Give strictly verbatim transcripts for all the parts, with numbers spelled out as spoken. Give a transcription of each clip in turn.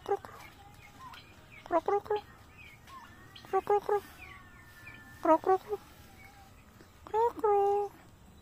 kruk kruk kruk kruk kruk kruk kruk kruk kruk kruk kruk kruk.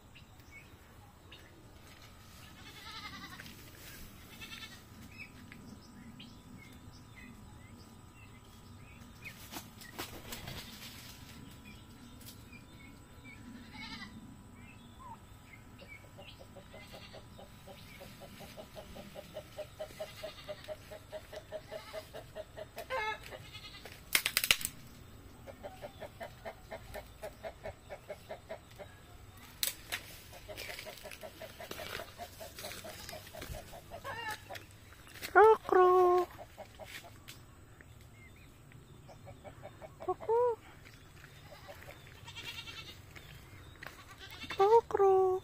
Kruk kruk kruk kruk kruk.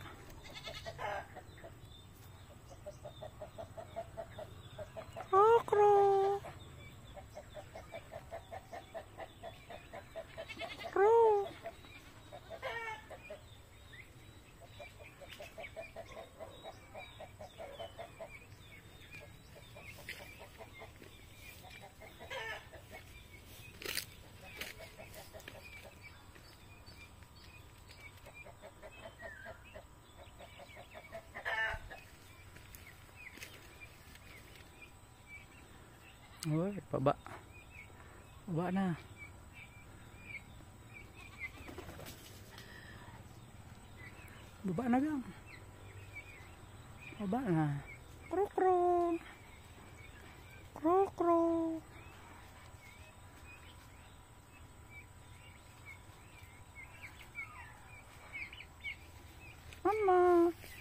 Kruk kruk kruk. Woi, babak. Babak na. Babak na gang. Babak na. Kruk kruk. Kruk kruk. Mama.